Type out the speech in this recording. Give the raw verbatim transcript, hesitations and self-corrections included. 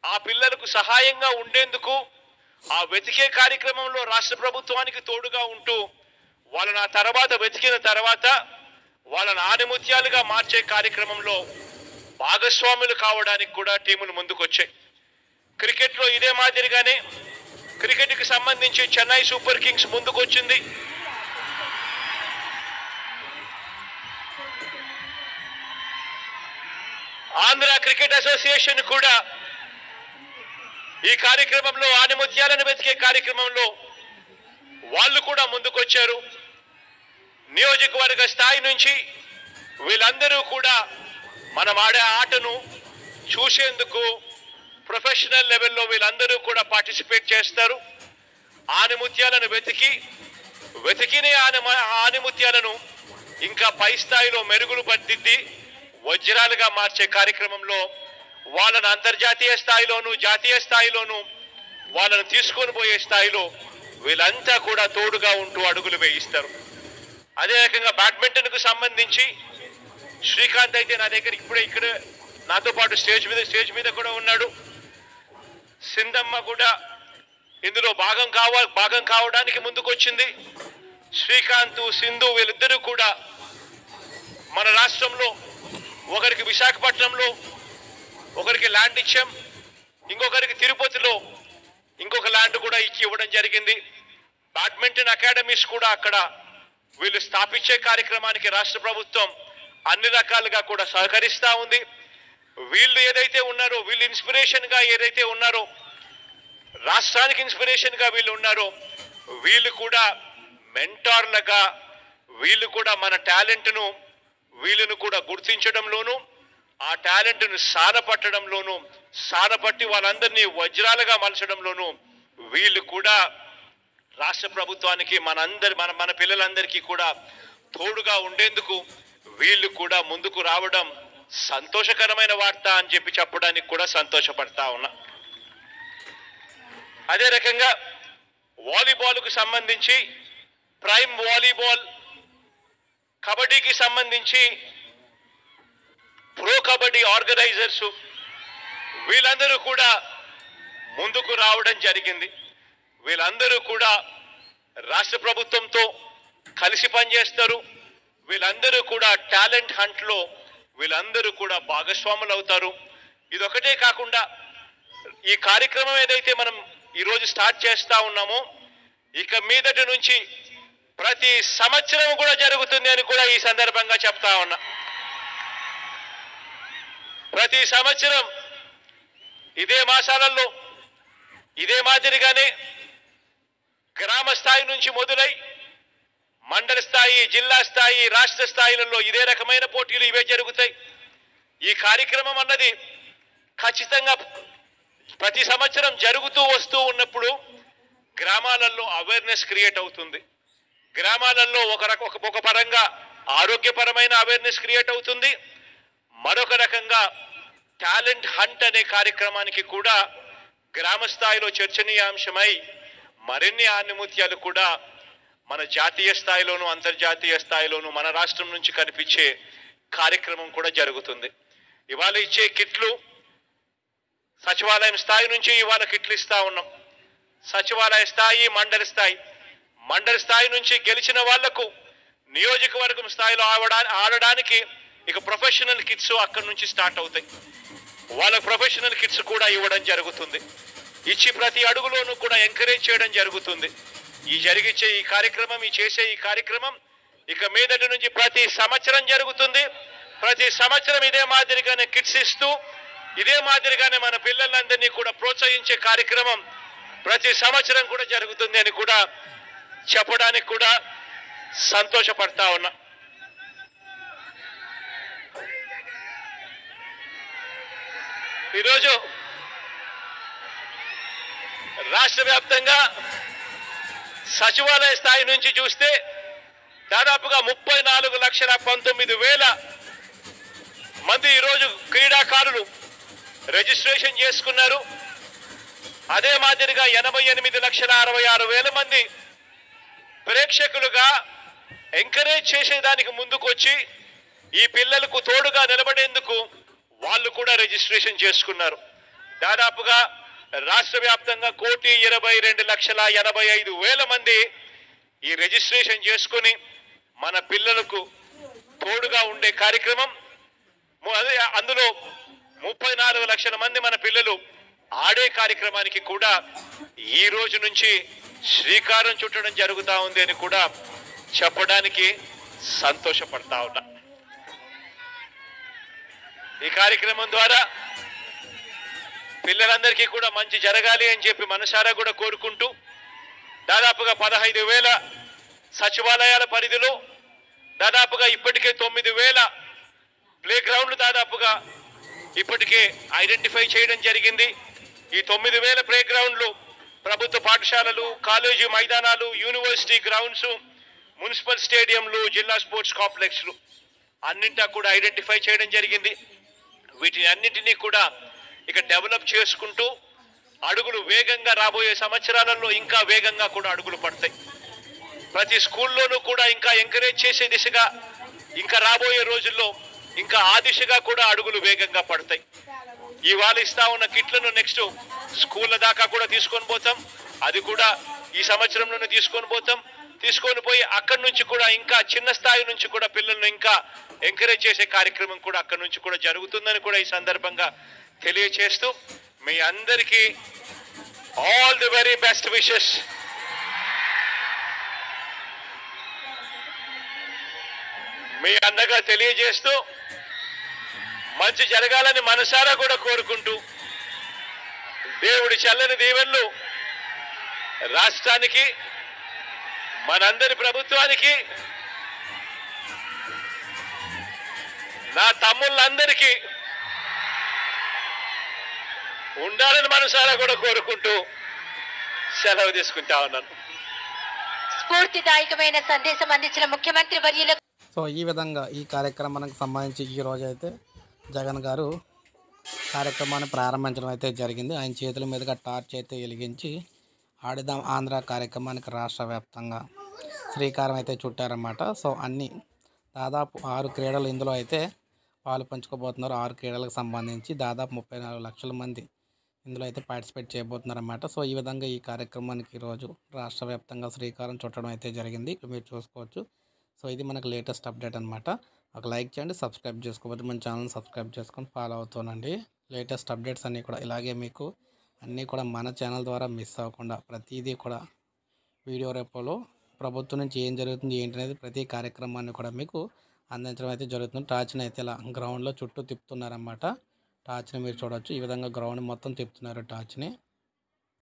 ఆ పిల్లలకు సహాయంగా ఉండేందుకు ఆ వెతికే కార్యక్రమంలో రాష్ట్ర ప్రభుత్వానికి తోడుగా ఉంటూ వాళ్ళని ఆ తర్వాత వెతికిన తర్వాత వాళ్ళని ఆనిముత్యాలుగా మార్చే కార్యక్రమంలో భాగస్వాములు కావడానికి కూడా టీములు ముందుకొచ్చాయి. క్రికెట్లో ఇదే మాదిరిగానే క్రికెట్కి సంబంధించి చెన్నై సూపర్ కింగ్స్ ముందుకొచ్చింది. ఆంధ్ర క్రికెట్ అసోసియేషన్ కూడా ఈ కార్యక్రమంలో ఆనిముత్యాలను వెతికే కార్యక్రమంలో వాళ్ళు కూడా ముందుకొచ్చారు. నియోజకవర్గ స్థాయి నుంచి వీళ్ళందరూ కూడా మనం ఆడే ఆటను చూసేందుకు ప్రొఫెషనల్ లెవెల్లో వీళ్ళందరూ కూడా పార్టిసిపేట్ చేస్తారు. ఆనిముత్యాలను వెతికి వెతికిన ఆని ఆనిముత్యాలను ఇంకా పై స్థాయిలో మెరుగులు పట్టిద్ది వజ్రాలుగా మార్చే కార్యక్రమంలో వాళ్ళను అంతర్జాతీయ స్థాయిలోను జాతీయ స్థాయిలోను వాళ్ళను తీసుకొని పోయే స్థాయిలో వీళ్ళంతా కూడా తోడుగా ఉంటూ అడుగులు వేయిస్తారు. అదే రకంగా బ్యాడ్మింటన్కు సంబంధించి శ్రీకాంత్ అయితే నా దగ్గర ఇప్పుడే ఇక్కడ నాతో పాటు స్టేజ్ మీద స్టేజ్ మీద కూడా ఉన్నాడు. సింధమ్మ కూడా ఇందులో భాగం కావ భాగం కావడానికి ముందుకొచ్చింది. శ్రీకాంత్, సింధు వీళ్ళిద్దరూ కూడా మన రాష్ట్రంలో ఒకరికి విశాఖపట్నంలో ఒకరికి ల్యాండ్ ఇచ్చాం, ఇంకొకరికి తిరుపతిలో ఇంకొక ల్యాండ్ కూడా ఇచ్చి ఇవ్వడం జరిగింది. బ్యాడ్మింటన్ అకాడమీస్ కూడా అక్కడ వీళ్ళు స్థాపించే కార్యక్రమానికి రాష్ట్ర ప్రభుత్వం అన్ని రకాలుగా కూడా సహకరిస్తూ ఉంది. వీళ్ళు ఏదైతే ఉన్నారో వీళ్ళు ఇన్స్పిరేషన్గా ఏదైతే ఉన్నారో రాష్ట్రానికి ఇన్స్పిరేషన్గా వీళ్ళు ఉన్నారో వీళ్ళు కూడా మెంటార్లుగా వీళ్ళు కూడా మన టాలెంట్ను వీళ్ళను కూడా గుర్తించడంలోనూ ఆ టాలెంట్ను సానపట్టడంలోనూ సానపట్టి వాళ్ళందరినీ వజ్రాలుగా మలచడంలోనూ వీళ్ళు కూడా రాష్ట్ర ప్రభుత్వానికి మనందరి మన మన పిల్లలందరికీ కూడా తోడుగా ఉండేందుకు వీళ్ళు కూడా ముందుకు రావడం సంతోషకరమైన వార్త అని చెప్పి చెప్పడానికి కూడా సంతోషపడతా ఉన్నా. అదే రకంగా వాలీబాల్కు సంబంధించి ప్రైమ్ వాలీబాల్, కబడ్డీకి సంబంధించి ప్రో కబడ్డీ ఆర్గనైజర్స్ వీళ్ళందరూ కూడా ముందుకు రావడం జరిగింది. వీళ్ళందరూ కూడా రాష్ట్ర ప్రభుత్వంతో కలిసి పనిచేస్తారు. వీళ్ళందరూ కూడా టాలెంట్ హంట్లో వీళ్ళందరూ కూడా భాగస్వాములు అవుతారు. ఇదొకటే కాకుండా ఈ కార్యక్రమం ఏదైతే మనం ఈరోజు స్టార్ట్ చేస్తా ఉన్నామో ఇక మీదటి నుంచి ప్రతి సంవత్సరం కూడా జరుగుతుంది అని కూడా ఈ సందర్భంగా చెప్తా ఉన్నా. ప్రతి సంవత్సరం ఇదే మాసాలలో ఇదే మాదిరిగానే గ్రామ స్థాయి నుంచి మొదలై మండల స్థాయి, జిల్లా స్థాయి, రాష్ట్ర స్థాయిలలో ఇదే రకమైన పోటీలు ఇవే జరుగుతాయి. ఈ కార్యక్రమం అన్నది ఖచ్చితంగా ప్రతి సంవత్సరం జరుగుతూ వస్తూ ఉన్నప్పుడు గ్రామాలలో అవేర్నెస్ క్రియేట్ అవుతుంది. గ్రామాలలో ఒక రక ఒక పరంగా ఆరోగ్యపరమైన అవేర్నెస్ క్రియేట్ అవుతుంది. మరొక రకంగా టాలెంట్ హంట్ అనే కార్యక్రమానికి కూడా గ్రామ స్థాయిలో చర్చనీయాంశమై మరిన్ని ఆనిముత్యాలు కూడా మన జాతీయ స్థాయిలోను అంతర్జాతీయ స్థాయిలోను మన రాష్ట్రం నుంచి కనిపించే కార్యక్రమం కూడా జరుగుతుంది. ఇవాళ ఇచ్చే కిట్లు సచివాలయం స్థాయి నుంచి ఇవాళ కిట్లు ఇస్తా ఉన్నాం. సచివాలయ స్థాయి, మండలి స్థాయి మండలి స్థాయి నుంచి గెలిచిన వాళ్లకు నియోజకవర్గం స్థాయిలో ఆడడా ఆడడానికి ఇక ప్రొఫెషనల్ కిట్స్ అక్కడి నుంచి స్టార్ట్ అవుతాయి. వాళ్ళకు ప్రొఫెషనల్ కిట్స్ కూడా ఇవ్వడం జరుగుతుంది. ఇచ్చి ప్రతి అడుగులోనూ కూడా ఎంకరేజ్ చేయడం జరుగుతుంది. ఈ జరిగించే ఈ కార్యక్రమం ఈ చేసే ఈ కార్యక్రమం ఇక మీదటి నుంచి ప్రతి సంవత్సరం జరుగుతుంది. ప్రతి సంవత్సరం ఇదే మాదిరిగానే కిట్స్ ఇస్తూ ఇదే మాదిరిగానే మన పిల్లలందరినీ కూడా ప్రోత్సహించే కార్యక్రమం ప్రతి సంవత్సరం కూడా జరుగుతుంది అని కూడా చెప్పడానికి కూడా సంతోషపడతా ఉన్నా. ఈరోజు రాష్ట్ర వ్యాప్తంగా సచివాలయ స్థాయి నుంచి చూస్తే దాదాపుగా ముప్పై నాలుగు లక్షల పంతొమ్మిది వేల మంది ఈరోజు క్రీడాకారులు రిజిస్ట్రేషన్ చేసుకున్నారు. అదే మాదిరిగా ఎనభై ఎనిమిది లక్షల అరవై ఆరు వేల మంది ప్రేక్షకులుగా ఎంకరేజ్ చేసేదానికి ముందుకు వచ్చి ఈ పిల్లలకు తోడుగా నిలబడేందుకు వాళ్ళు కూడా రిజిస్ట్రేషన్ చేసుకున్నారు. దాదాపుగా రాష్ట్ర వ్యాప్తంగా కోటి ఇరవై రెండు లక్షల ఎనభై ఐదు వేల మంది ఈ రిజిస్ట్రేషన్ చేసుకుని మన పిల్లలకు తోడుగా ఉండే కార్యక్రమం. అదే అందులో ముప్పై నాలుగు లక్షల మంది మన పిల్లలు ఆడే కార్యక్రమానికి కూడా ఈ రోజు నుంచి శ్రీకారం చుట్టడం జరుగుతూ ఉంది అని కూడా చెప్పడానికి సంతోషపడతా ఉన్నా. ఈ కార్యక్రమం ద్వారా పిల్లలందరికీ కూడా మంచి జరగాలి అని చెప్పి మనసారా కూడా కోరుకుంటూ దాదాపుగా పదహైదు వేల సచివాలయాల పరిధిలో దాదాపుగా ఇప్పటికే తొమ్మిది వేల ప్లే గ్రౌండ్లు దాదాపుగా ఇప్పటికే ఐడెంటిఫై చేయడం జరిగింది. ఈ తొమ్మిది వేల ప్లే గ్రౌండ్లు ప్రభుత్వ పాఠశాలలు, కాలేజీ మైదానాలు, యూనివర్సిటీ గ్రౌండ్స్, మున్సిపల్ స్టేడియంలు, జిల్లా స్పోర్ట్స్ కాంప్లెక్స్లు అన్నింటా కూడా ఐడెంటిఫై చేయడం జరిగింది. వీటిని అన్నింటినీ కూడా ఇక డెవలప్ చేసుకుంటూ అడుగులు వేగంగా రాబోయే సంవత్సరాలలో ఇంకా వేగంగా కూడా అడుగులు పడతాయి. ప్రతి స్కూల్లోనూ కూడా ఇంకా ఎంకరేజ్ చేసే దిశగా ఇంకా రాబోయే రోజుల్లో ఇంకా ఆ దిశగా కూడా అడుగులు వేగంగా పడతాయి. ఇవాళ ఇస్తా ఉన్న కిట్లను నెక్స్ట్ స్కూళ్ళ దాకా కూడా తీసుకొని పోతాం. అది కూడా ఈ సంవత్సరంలోనే తీసుకొని పోతాం. తీసుకొని పోయి అక్కడి నుంచి కూడా ఇంకా చిన్న స్థాయి నుంచి కూడా పిల్లలను ఇంకా ఎంకరేజ్ చేసే కార్యక్రమం కూడా అక్కడి నుంచి కూడా జరుగుతుందని కూడా ఈ సందర్భంగా తెలియచేస్తూ మీ అందరికీ all the very best wishes. మీ అందగా తెలియజేస్తూ మంచి జరగాలని మనసారా కూడా కోరుకుంటూ దేవుడి చల్లని దీవెనలు రాష్ట్రానికి, మనందరి ప్రభుత్వానికి, నా తమ్ముళ్ళందరికీ ఉండాలని మనసారా కూడా కోరుకుంటూ సెలవు తీసుకుంటా ఉన్నాను. స్ఫూర్తిదాయకమైన సందేశం అందించిన ముఖ్యమంత్రి వర్యులకు. సో ఈ విధంగా ఈ కార్యక్రమానికి సంబంధించి ఈ రోజు అయితే జగన్ గారు కార్యక్రమాన్ని ప్రారంభించడం అయితే జరిగింది. ఆయన చేతుల మీదుగా టార్చ్ అయితే వెలిగించి ఆడిదాం ఆంధ్ర కార్యక్రమానికి రాష్ట్ర వ్యాప్తంగా శ్రీకారం అయితే చుట్టారన్నమాట. సో అన్ని దాదాపు ఆరు క్రీడలు ఇందులో అయితే పాలు పంచుకోబోతున్నారు. ఆరు క్రీడలకు సంబంధించి దాదాపు ముప్పై నాలుగు లక్షల మంది ఇందులో అయితే పార్టిసిపేట్ చేయబోతున్నారన్నమాట. సో ఈ విధంగా ఈ కార్యక్రమానికి ఈరోజు రాష్ట్ర వ్యాప్తంగా శ్రీకారం చుట్టడం అయితే జరిగింది. ఇక్కడ మీరు చూసుకోవచ్చు. సో ఇది మనకు లేటెస్ట్ అప్డేట్ అనమాట. ఒక లైక్ చేయండి, సబ్స్క్రైబ్ చేసుకోకపోతే మన ఛానల్ సబ్స్క్రైబ్ చేసుకొని ఫాలో అవుతానండి. లేటెస్ట్ అప్డేట్స్ అన్నీ కూడా ఇలాగే మీకు అన్నీ కూడా మన ఛానల్ ద్వారా మిస్ అవ్వకుండా ప్రతిదీ కూడా వీడియో రూపంలో ప్రభుత్వం నుంచి ఏం జరుగుతుంది ఏంటి అనేది ప్రతి కార్యక్రమాన్ని కూడా మీకు అందించడం అయితే జరుగుతుంది. టార్చ్ని అయితే ఇలా గ్రౌండ్లో చుట్టూ తిప్పుతున్నారన్నమాట. టార్చ్ని మీరు చూడవచ్చు. ఈ విధంగా గ్రౌండ్ మొత్తం తిప్పుతున్నారు టార్చ్ని.